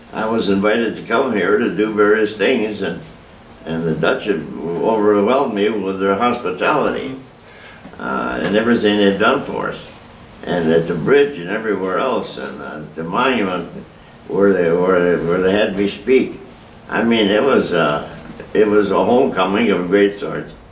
I was invited to come here to do various things, and the Dutch have overwhelmed me with their hospitality and everything they've done for us. And at the bridge and everywhere else, and the monument where they had me speak. I mean, it was a homecoming of a great sort.